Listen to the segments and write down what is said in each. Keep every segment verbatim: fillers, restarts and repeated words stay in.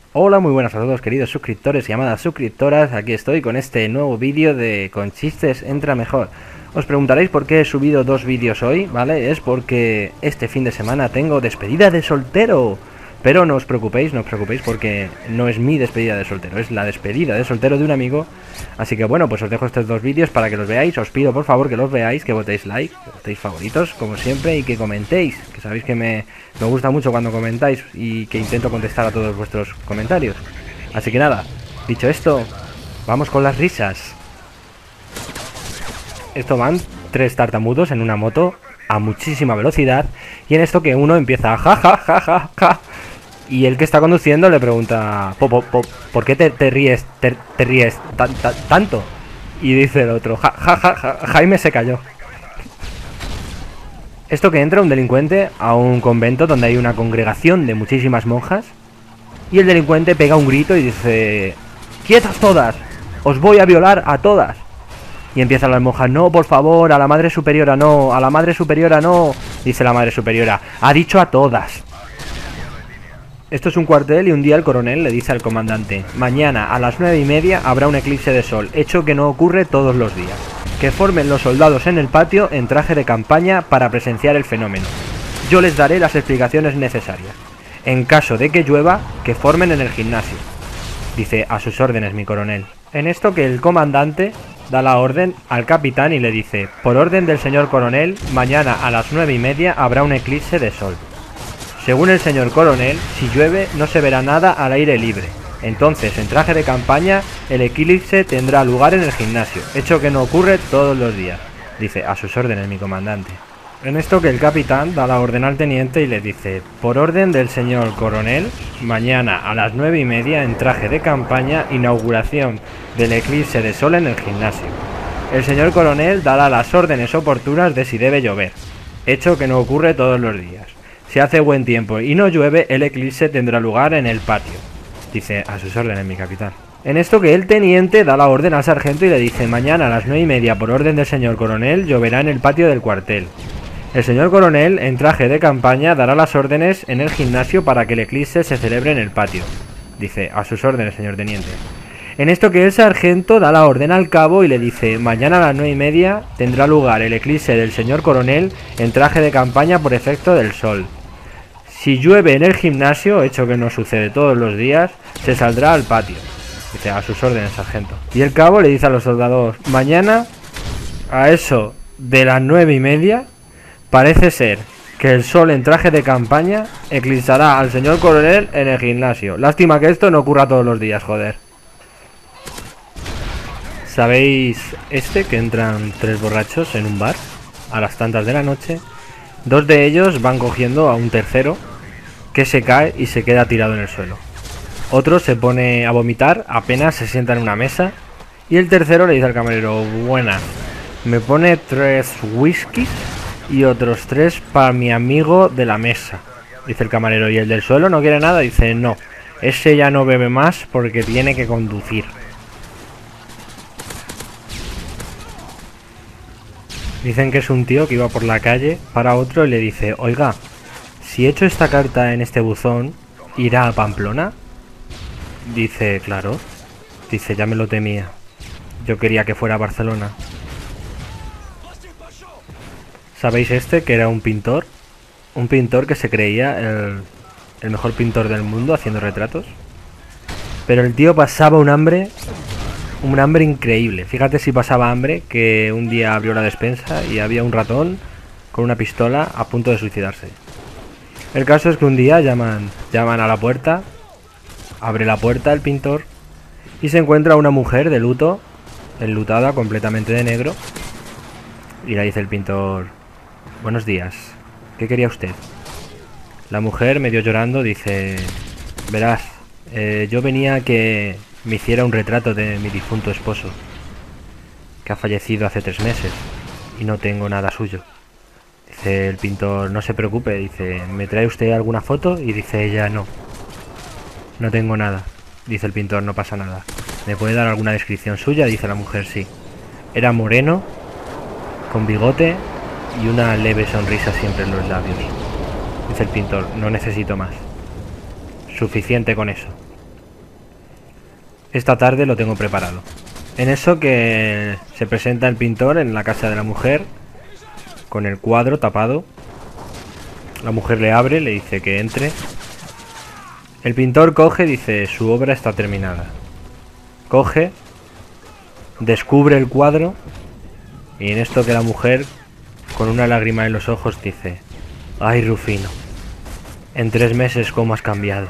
Hola, muy buenas a todos queridos suscriptores y amadas suscriptoras, aquí estoy con este nuevo vídeo de Con Chistes Entra Mejor. Os preguntaréis por qué he subido dos vídeos hoy, ¿vale? Es porque este fin de semana tengo despedida de soltero. Pero no os preocupéis, no os preocupéis porque no es mi despedida de soltero, es la despedida de soltero de un amigo. Así que bueno, pues os dejo estos dos vídeos para que los veáis. Os pido por favor que los veáis, que votéis like, que votéis favoritos, como siempre, y que comentéis, que sabéis que me, me gusta mucho cuando comentáis y que intento contestar a todos vuestros comentarios. Así que nada, dicho esto, vamos con las risas. Esto van tres tartamudos en una moto a muchísima velocidad y en esto que uno empieza ja ja ja ja ja y el que está conduciendo le pregunta po, po, po, ¿por qué te, te ríes te, te ríes tan, tan, tanto? Y dice el otro ja, ja, ja, ja, Jaime se cayó. Esto que entra un delincuente a un convento donde hay una congregación de muchísimas monjas y el delincuente pega un grito y dice: ¡quietas todas! ¡Os voy a violar a todas! Y empiezan las monjas: no, por favor, a la madre superiora no, a la madre superiora no. Dice la madre superiora: ha dicho a todas. Esto es un cuartel y un día el coronel le dice al comandante: mañana a las nueve y media habrá un eclipse de sol, hecho que no ocurre todos los días. Que formen los soldados en el patio en traje de campaña para presenciar el fenómeno. Yo les daré las explicaciones necesarias. En caso de que llueva, que formen en el gimnasio. Dice: a sus órdenes, mi coronel. En esto que el comandante da la orden al capitán y le dice: por orden del señor coronel, mañana a las nueve y media habrá un eclipse de sol. Según el señor coronel, si llueve no se verá nada al aire libre. Entonces, en traje de campaña, el eclipse tendrá lugar en el gimnasio, hecho que no ocurre todos los días. Dice: a sus órdenes, mi comandante. En esto que el capitán da la orden al teniente y le dice: por orden del señor coronel, mañana a las nueve y media en traje de campaña, inauguración del eclipse de sol en el gimnasio. El señor coronel dará las órdenes oportunas de si debe llover, hecho que no ocurre todos los días. Si hace buen tiempo y no llueve, el eclipse tendrá lugar en el patio. Dice: a sus órdenes, mi capitán. En esto que el teniente da la orden al sargento y le dice: mañana a las nueve y media por orden del señor coronel lloverá en el patio del cuartel. El señor coronel, en traje de campaña, dará las órdenes en el gimnasio para que el eclipse se celebre en el patio. Dice: a sus órdenes, señor teniente. En esto que el sargento da la orden al cabo y le dice: mañana a las nueve y media tendrá lugar el eclipse del señor coronel en traje de campaña por efecto del sol. Si llueve en el gimnasio, hecho que no sucede todos los días, se saldrá al patio. Dice: a sus órdenes, sargento. Y el cabo le dice a los soldados: mañana, a eso de las nueve y media, parece ser que el sol en traje de campaña eclipsará al señor coronel en el gimnasio. Lástima que esto no ocurra todos los días, joder. ¿Sabéis este que entran tres borrachos en un bar a las tantas de la noche? Dos de ellos van cogiendo a un tercero que se cae y se queda tirado en el suelo. Otro se pone a vomitar apenas se sienta en una mesa y el tercero le dice al camarero: buenas, me pone tres whiskies y otros tres para mi amigo de la mesa. Dice el camarero: ¿y el del suelo no quiere nada? Dice: no, ese ya no bebe más porque tiene que conducir. Dicen que es un tío que iba por la calle, para otro y le dice: oiga, si echo esta carta en este buzón, ¿irá a Pamplona? Dice: claro. Dice: ya me lo temía. Yo quería que fuera a Barcelona. ¿Sabéis este que era un pintor? Un pintor que se creía el, el mejor pintor del mundo haciendo retratos. Pero el tío pasaba un hambre... Un hambre increíble. Fíjate si pasaba hambre, que un día abrió la despensa y había un ratón con una pistola a punto de suicidarse. El caso es que un día llaman, llaman a la puerta, abre la puerta el pintor y se encuentra una mujer de luto, enlutada completamente de negro, y le dice el pintor: buenos días, ¿qué quería usted? La mujer, medio llorando, dice: verás, eh, yo venía a que me hiciera un retrato de mi difunto esposo, que ha fallecido hace tres meses y no tengo nada suyo. Dice el pintor: no se preocupe. Dice: ¿me trae usted alguna foto? Y dice ella: no, no tengo nada. Dice el pintor: no pasa nada. ¿Me puede dar alguna descripción suya? Dice la mujer: sí. Era moreno, con bigote y una leve sonrisa siempre en los labios. Dice el pintor: no necesito más. Suficiente con eso. Esta tarde lo tengo preparado. En eso que se presenta el pintor en la casa de la mujer, con el cuadro tapado. La mujer le abre, le dice que entre. El pintor coge y dice, su obra está terminada. Coge, descubre el cuadro, y en esto que la mujer, con una lágrima en los ojos, dice, ay, Rufino, en tres meses cómo has cambiado.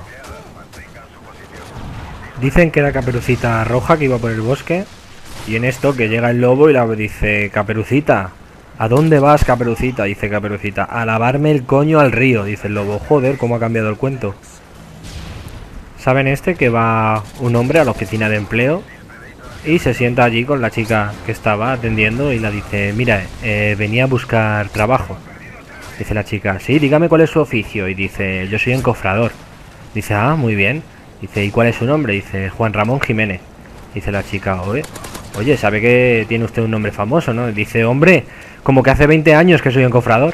Dicen que era Caperucita Roja que iba por el bosque, y en esto que llega el lobo y la dice, Caperucita, ¿a dónde vas, Caperucita? Dice Caperucita, a lavarme el coño al río. Dice el lobo, joder, cómo ha cambiado el cuento. ¿Saben este que va un hombre a la oficina de empleo y se sienta allí con la chica que estaba atendiendo y la dice, mira, eh, venía a buscar trabajo? Dice la chica, sí, dígame cuál es su oficio. Y dice, yo soy encofrador. Dice, ah, muy bien. Dice, ¿y cuál es su nombre? Dice, Juan Ramón Jiménez. Dice la chica, oye, oye, ¿sabe que tiene usted un nombre famoso, no? Dice, hombre, como que hace veinte años que soy encofrador.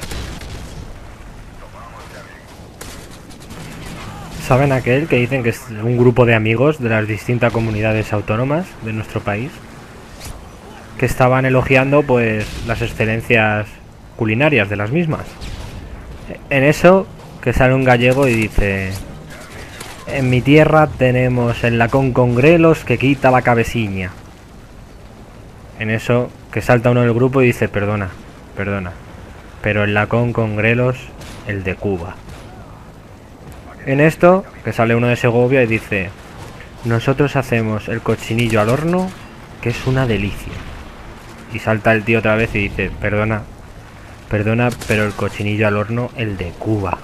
¿Saben aquel que dicen que es un grupo de amigos de las distintas comunidades autónomas de nuestro país? Que estaban elogiando, pues, las excelencias culinarias de las mismas. En eso, que sale un gallego y dice, en mi tierra tenemos el lacón con grelos que quita la cabeciña. En eso, que salta uno del grupo y dice, perdona, perdona, pero el lacón con grelos, el de Cuba. En esto, que sale uno de Segovia y dice, nosotros hacemos el cochinillo al horno, que es una delicia. Y salta el tío otra vez y dice, perdona, perdona, pero el cochinillo al horno, el de Cuba.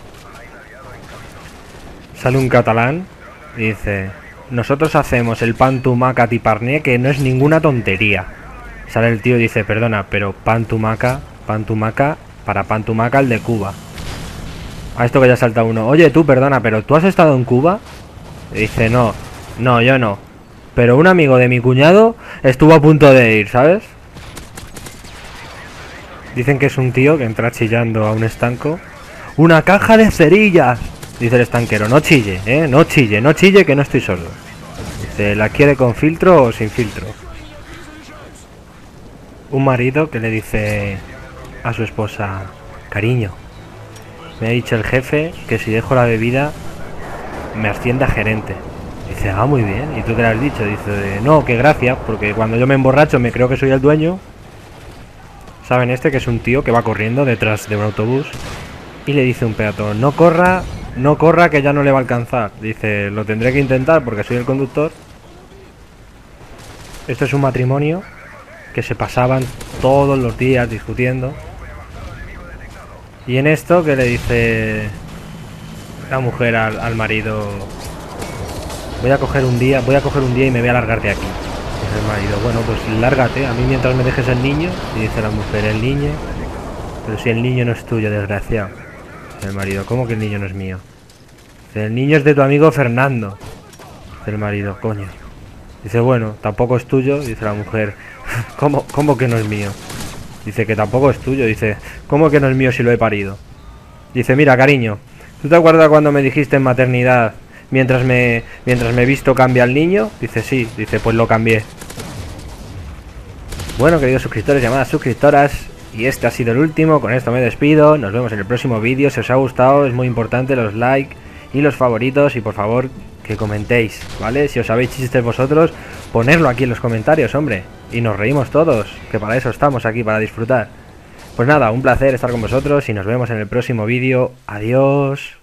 Sale un catalán y dice, nosotros hacemos el pan tumaca tiparné, que no es ninguna tontería. Sale el tío y dice, perdona, pero pan tumaca, pan tumaca, para pan tumaca el de Cuba. A esto que ya salta uno, oye tú, perdona, pero ¿tú has estado en Cuba? Y dice, no, no, yo no, pero un amigo de mi cuñado estuvo a punto de ir, ¿sabes? Dicen que es un tío que entra chillando a un estanco. ¡Una caja de cerillas! Dice el estanquero, no chille, ¿eh? No chille, no chille, que no estoy sordo. Dice, ¿la quiere con filtro o sin filtro? Un marido que le dice a su esposa, cariño, me ha dicho el jefe que si dejo la bebida me asciende a gerente. Dice, ah, muy bien. ¿Y tú qué le has dicho? Dice, no, que gracias, porque cuando yo me emborracho me creo que soy el dueño. ¿Saben este que es un tío que va corriendo detrás de un autobús y le dice a un peatón, no corra, no corra que ya no le va a alcanzar? Dice, lo tendré que intentar porque soy el conductor. Esto es un matrimonio que se pasaban todos los días discutiendo. Y en esto que le dice la mujer al, al marido, voy a coger un día, voy a coger un día y me voy a largar de aquí. Dice el marido, bueno, pues lárgate, a mí mientras me dejes el niño. Y dice la mujer, el niño, pero si el niño no es tuyo, desgraciado. Dice el marido, ¿cómo que el niño no es mío? Dice, el niño es de tu amigo Fernando. Dice el marido, coño. Dice, bueno, tampoco es tuyo. Dice la mujer, ¿cómo, cómo que no es mío? Dice que tampoco es tuyo. Dice, ¿cómo que no es mío si lo he parido? Dice, mira, cariño, ¿tú te acuerdas cuando me dijiste en maternidad, mientras me mientras me he visto cambia el niño? Dice, sí. Dice, pues lo cambié. Bueno, queridos suscriptores, llamadas suscriptoras, y este ha sido el último. Con esto me despido. Nos vemos en el próximo vídeo. Si os ha gustado, es muy importante los likes y los favoritos. Y por favor, que comentéis, ¿vale? Si os sabéis chistes vosotros, ponerlo aquí en los comentarios, hombre. Y nos reímos todos, que para eso estamos aquí, para disfrutar. Pues nada, un placer estar con vosotros y nos vemos en el próximo vídeo. Adiós.